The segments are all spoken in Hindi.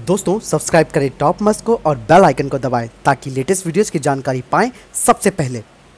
दोस्तों सब्सक्राइब करें टॉप मस्ट को और बेल आइकन को दबाएं ताकि लेटेस्ट वीडियोस की जानकारी पाएं सबसे पहले।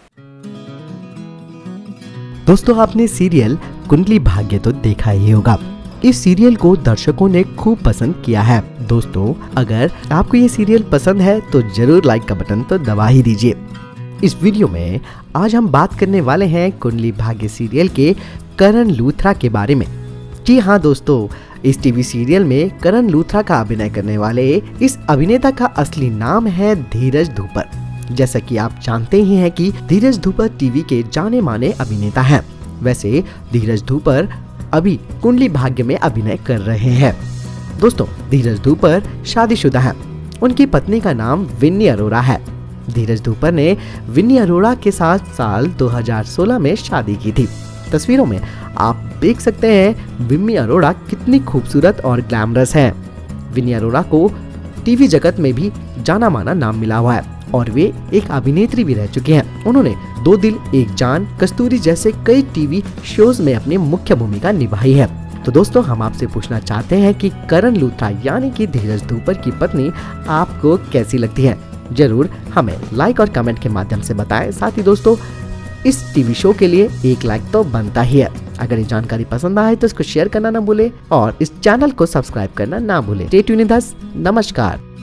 दोस्तों आपने सीरियल कुंडली भाग्य तो देखा ही होगा। इस सीरियल को दर्शकों ने खूब पसंद किया है। दोस्तों अगर आपको ये सीरियल पसंद है तो जरूर लाइक का बटन तो दबा ही दीजिए। इस वीडियो में आज हम बात करने वाले हैं कुंडली भाग्य सीरियल के करण लूथरा के बारे में। जी हाँ दोस्तों, इस टीवी सीरियल में करण लूथरा का अभिनय करने वाले इस अभिनेता का असली नाम है धीरज धूपर। जैसा कि आप जानते ही हैं कि धीरज धूपर टीवी के जाने माने अभिनेता हैं। वैसे धीरज धूपर अभी कुंडली भाग्य में अभिनय कर रहे हैं। दोस्तों धीरज धूपर शादीशुदा हैं। उनकी पत्नी का नाम विन्नी अरोरा है। धीरज धूपर ने विन्नी अरोरा के साथ साल 2016 में शादी की थी। तस्वीरों में आप देख सकते हैं विन्नी अरोरा कितनी खूबसूरत और ग्लैमरस है। विन्नी अरोरा को टीवी जगत में भी जाना माना नाम मिला हुआ है और वे एक अभिनेत्री भी रह चुके हैं। उन्होंने 2 दिल एक जान, कस्तूरी जैसे कई टीवी शोज में अपनी मुख्य भूमिका निभाई है। तो दोस्तों हम आपसे पूछना चाहते हैं कि करण लूथरा यानी कि धीरज धूपर की पत्नी आपको कैसी लगती है? जरूर हमें लाइक और कमेंट के माध्यम से बताएं। साथ ही दोस्तों इस टीवी शो के लिए एक लाइक तो बनता ही है। अगर ये जानकारी पसंद आए तो इसको शेयर करना ना भूले और इस चैनल को सब्सक्राइब करना ना भूले। Stay tuned. नमस्कार।